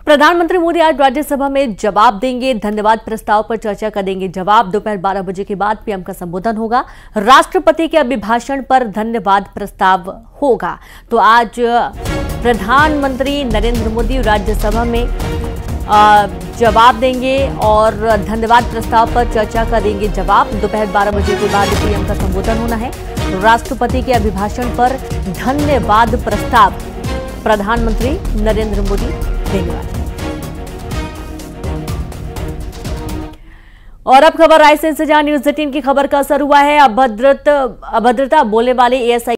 प्रधानमंत्री मोदी आज राज्यसभा में जवाब देंगे। धन्यवाद प्रस्ताव पर चर्चा करेंगे जवाब। दोपहर 12 बजे के बाद पीएम का संबोधन होगा। राष्ट्रपति के अभिभाषण पर धन्यवाद प्रस्ताव होगा। तो आज प्रधानमंत्री नरेंद्र मोदी राज्यसभा में जवाब देंगे और धन्यवाद प्रस्ताव पर चर्चा करेंगे जवाब। दोपहर 12 बजे के बाद पीएम का संबोधन होना है। राष्ट्रपति के अभिभाषण पर धन्यवाद प्रस्ताव प्रधानमंत्री नरेंद्र मोदी देने वाले। और अब खबर रायसेन से, जहां न्यूज़ 18 की खबर का असर हुआ है। अभद्रता बोलने वाले एएसआई